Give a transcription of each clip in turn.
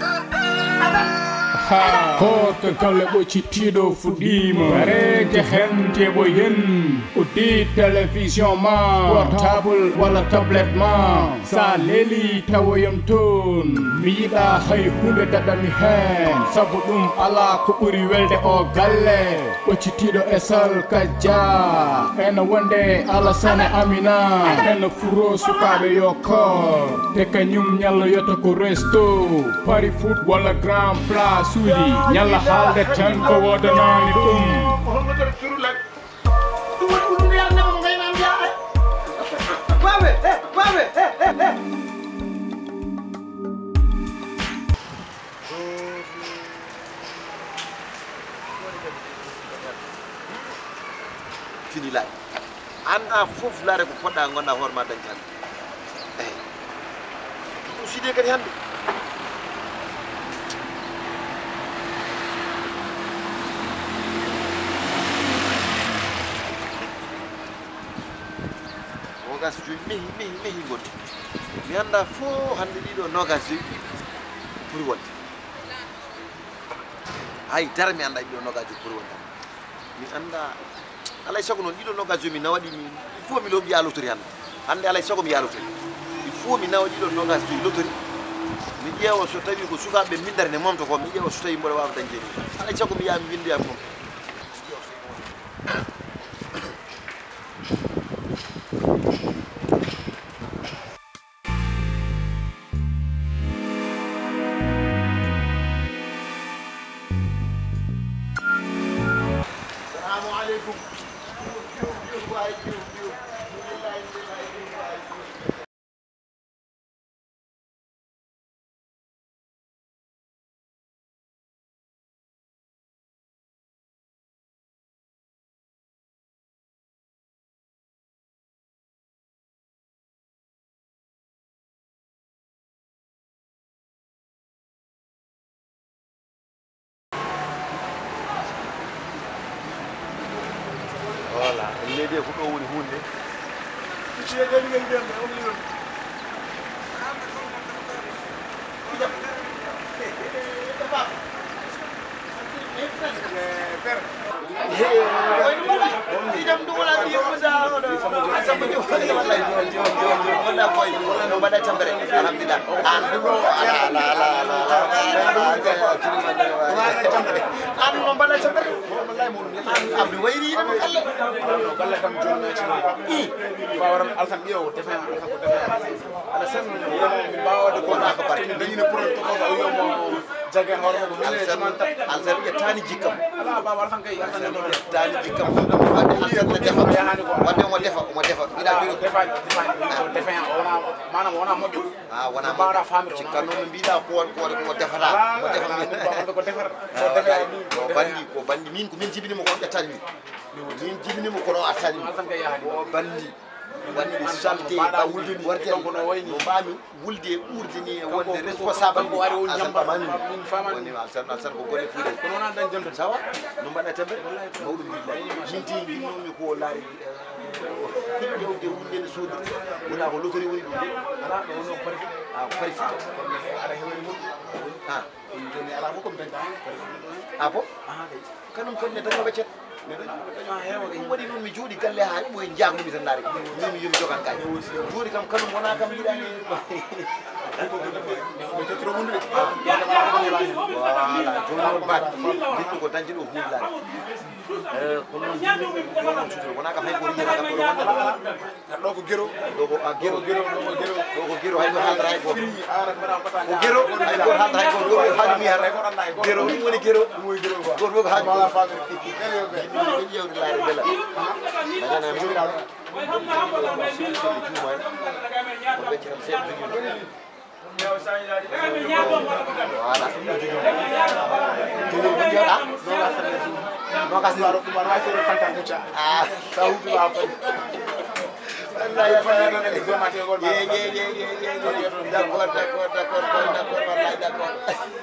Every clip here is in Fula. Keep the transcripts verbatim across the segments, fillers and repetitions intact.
ha ko kala ɓoccitiɗo fuɗɗima arete hente ɓo yen uddi télévision ma portable walla tablette ma sa leeli tawoyam toon mi yiɗa hay hunde daɗami hen saabu ɗum ala ko ɓuuri welde o galle ɓoccitiɗo e sal kajja ene wonde alasane amina ene furo sukaɓe yo kor te kañum ñallo yota ko resto pari foot walla grand place suuji ñalla haalde tan ko wodanani ɗum fini laaj anda fof laare ko poɗɗa gonɗa hoore ma dañi hande eyi ɗum side kadi hande nogas joyi mehi mehi mehi gonɗi mi anda fo hande ɗiɗo nogas joyi ɓuuri wonde hay dara mi anda ɗiɗo nogas joyi ɓuuri wonde mi anda alay sago noon ɗiɗo nogas joyi mi nawaɗi mi il faut mi looɓi ya lotori hande hande alay sago mi ya lotori il faut mi nawa ɗiɗo nogas joyi lotori mi ƴeewa so tawi ko sukaɓe min dare ne momto ko mi ƴeewa so tawi mboɗo wawa dañde ni alay sago mi yaha mi windoya mom voilà leydi ko ɗo woni hunde jagan hormo ko mele jamanta alsar yettani jikkam ala baba tan kay yettani jikkam wadde alsar na defa wadde mo defa mo defa ida juro defa defa defa ona manam ona mojo ah wona bara famir cikkan non biida ko won ko ko defata mo defa mi ko defar ko defa ko bandi ko bandi min ko min jibini mo ko yettani min jibini mo ko no attani tan kay yahani o bandi wani di salté ba wulde ni warde ko no wayni mami wulde urdini e wonde responsable ko wari won jamba mani min famani wal san san ko gole fude ko non dan jonto sawa no mbada tembe mawdum billahi min ti min non mi ko laari yewde wulde ne sodi wona ko lotori woni dum ala do no pare ah pare ara hewani mo ah joni ala ko ko ben ah bo ah kanum ko ne tan ko becet ɗum waɗi noon mi jooɗi galle ha ɓoye jangumi tan daari min mi yomi jogan kay jooɗi kam kanum wona kam yiɗani voilà joni noon mbaɗ jiɗɗo ko dañde ɗo huulade ko noon jiɗɗo sutoro wona kam hay ko yiyata kam ɗo wonde ɗo ko guero ɗo ko guero guero ɗo ko guero hay goto haaldata hay goto ko guero hay goto haaldata hay goto ɗo haaju mi hata guero ɗum woni guero goto fof ko haaju ko ƴewde laare bela dañana mi juuɗa sili sili juumoy ko becce kam seeɗa jogui voilà ɗum ɗo jogui joni ko jewɗa nogas waro ɗum waɗa wawi seeɗa fanta mucca a sa huɓi waw kadi d'accord d'accord d'accord d'accord wallahi d'accord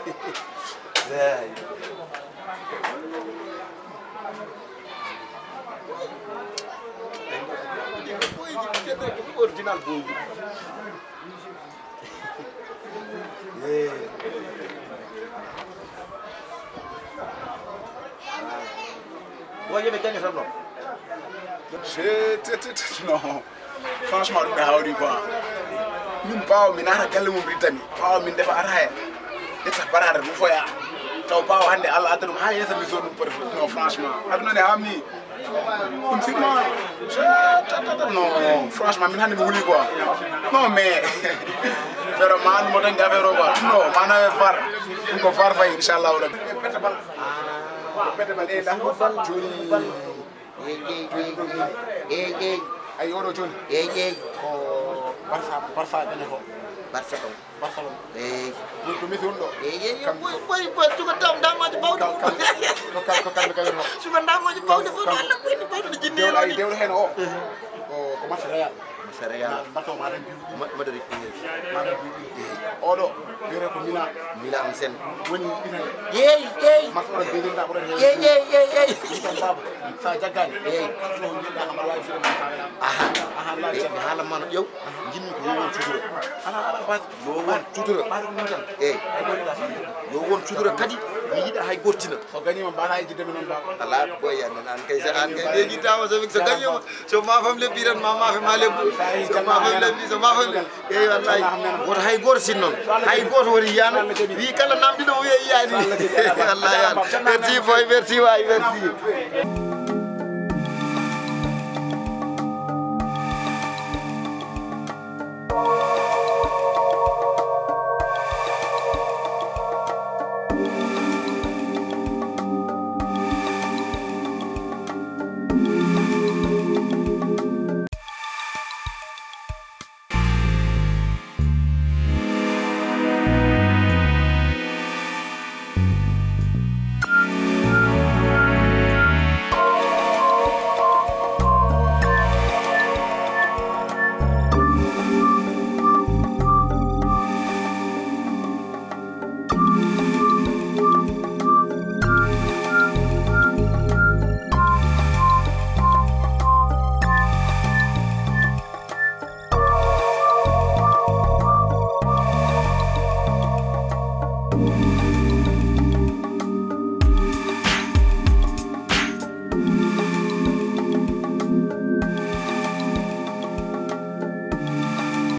original boy. Yeah. ko yebe kenni tan non c'est non franchement ɗum ɓe hawri quoi min pawa min ara galle mum rittami pawa min defa ataya ƴetta barade ɗum foya taw pawa hande Allah adda ɗum ha yeesa mi zone ɗum poti non franchement aduna ne hamni ɗum sirma non franchement min hande mi huuli quoi non mais vraiment ɗum o dañde affaire o quoi non manawe far ɗum ko far fayi inchallahu rabbi pete bal pete bal e ɗa joni yeey yeey yeey yeey ay oɗo joni yeey yeey ko barsa barsa ɗane ko barsa ɗon barcelone eyi ɗum misi on ɗo eyi boy boy suka dam damaji bawɗi ko ko kamɓe kawir o suka damaji bawɗi fof Allah ɓuyni ɓayɗude jinni dewɗa dewɗo hen o ko ko match réal céréal bato maɗen biwɗi madari maɗen biwɗi oɗo wiyete ko mina milan sen woni italy yeey yeey match oɗo beydinɗa ɓuurata yeey yeey yeey yeey ɗum tan baba sa jaggani yeey ɗo jiɗɗa hamal wawi fiɗe ma sawela aha aha la e haala mana ƴew jinmi ko yo won cutura ala ala bas yo won cutura ɓaɗo ɗum tan eyi ay gonɗiɗa yo won cutura kadi mi yiɗa hay gortina so gagnima mbata e jiddemi noon baba ala boy an an kay sa an kay leƴitama so so gagnima so mafam lebbi tan ma mafe ma lebbu so mafam lebbi so mafam eyi wallahi woto hay goto sin noon hay goto woni yiyano wi kala namdiɗo o wiya yiyani wallahi an merci boy merci way merci